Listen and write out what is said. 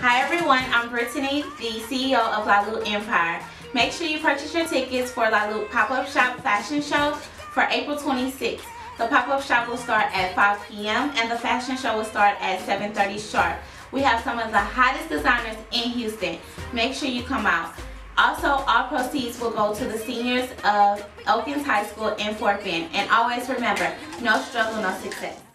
Hi everyone, I'm Brittany, the CEO of La Lutte Empire. Make sure you purchase your tickets for La Lutte Pop-Up Shop Fashion Show for April 26th. The pop-up shop will start at 5 p.m. and the fashion show will start at 7:30 sharp. We have some of the hottest designers in Houston. Make sure you come out. Also, all proceeds will go to the seniors of Elkins High School in Fort Bend. And always remember, no struggle, no success.